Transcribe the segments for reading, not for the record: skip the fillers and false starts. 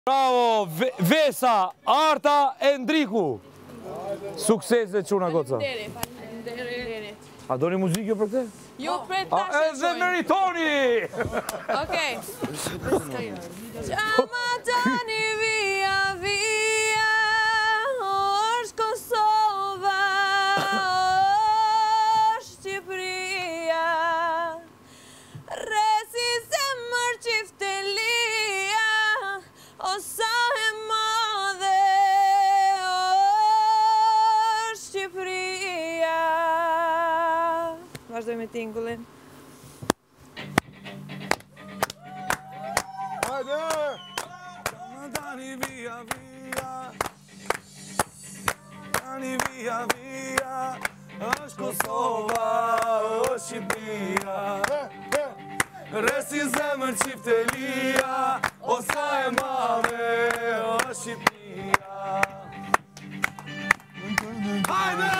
Bravo, Vesa, Arta e Ndriku. Sukses dhe quna goca. A doni muzikë jo për këtë? Jo, për tash e edhe meritoni! Okej. Qama tani via via, është Kosova, është Shqipëria, resi zemër qiftelia, o sa e madhe, është Shqipëria. Vazhdoj me tingullin. Hajde! Tani via via, tani via via, është Kosova, është Shqipëria. Resi zemër qiftelia, o sa e madhe, është Shqipëria. Hajde!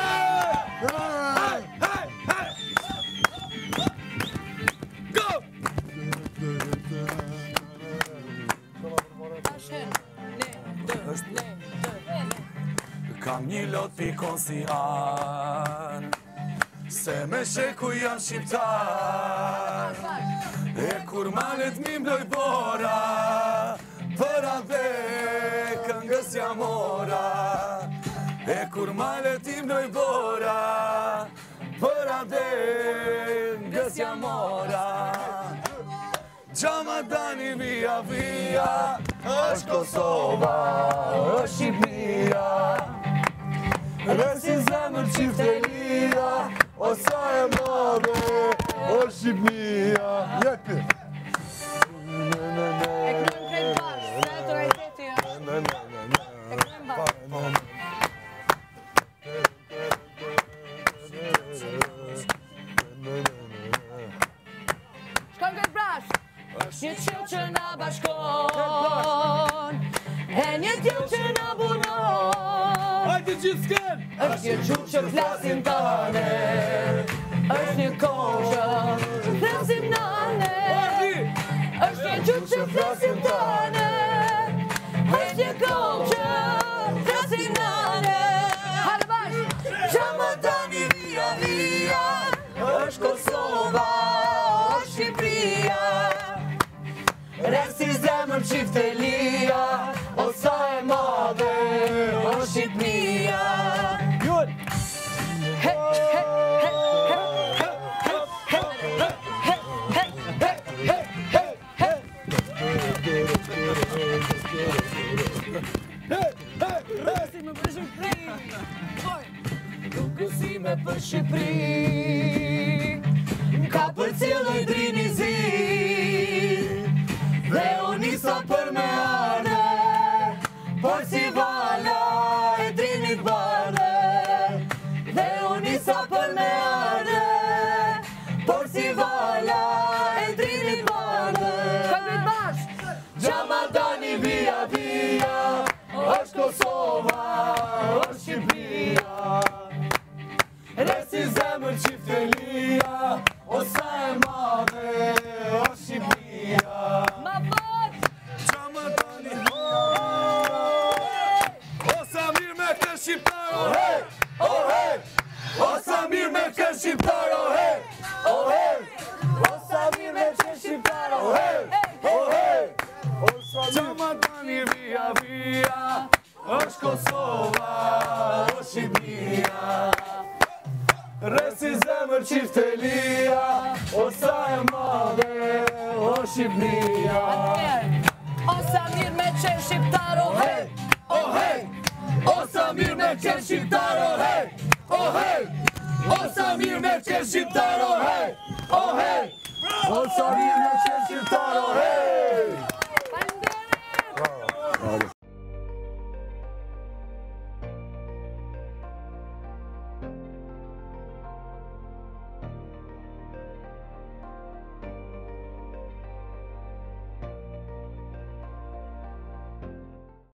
Kam një lot pikon si anë, se me sheku jam shqiptar. E kur malet mi mbloj bora, për atë këngës jam ora. E kur malet i mbloj bora, për atë këngës jam ora. Gjama dani via via, është Kosova, është Shqipëria. Resi zemër qiftelia, o sa e madhe, është Shqipëria. Jepi! E kënëm krejt bashkë, se e të rajteti është. E kënëm bashkë. Shkojmë krejt bashkë. Një qilë që na bashkon, e një tjilë që na bunon. Hajde gjithë s'ken! Është një qilë që flasim tane, është një kohë që flasim nane. Është një qilë që flasim tane, është një kohë që flasim nane. Hajde bashkë! Gjama tani via via, është Kosova, është Shqipëria. Resi zemër qiftelia, o sa e madhe, o Shqipëria. Jull! He, he, he, Dukësime për Shqipëri, ka për cilë i drini zi, dhe unë nisa për me ane, por si vala e drinit bane. Dhe unë nisa për me ane, por si vala e drinit bane. Shkojmë bashkë! Gjama dani via via, është Kosova, është Shqipëria. Resi zemër qiftelia, o sa e madhe, është Shqipëria. Ma pot! Gjama tani o sa mirë me këtë shqiptar, oh hey, oh hey. O sa mirë me këtë shqiptar, oh hey, oh hey. O sa mirë me që shqiptar, Oh hey, oh hey. Gjama tani via via, është Kosova, është Shqipëria. Resi zemër qiftelia, o sa e madhe, o Shqipëria. O sa mirë me që shqiptar, oh hey, Oh hey, o sa mirë me këtë shqiptar, oh hey, oh hey. O sa mirë me këtë shqiptar, oh hey, oh hey. O sa mirë me këtë shqiptar, oh hey.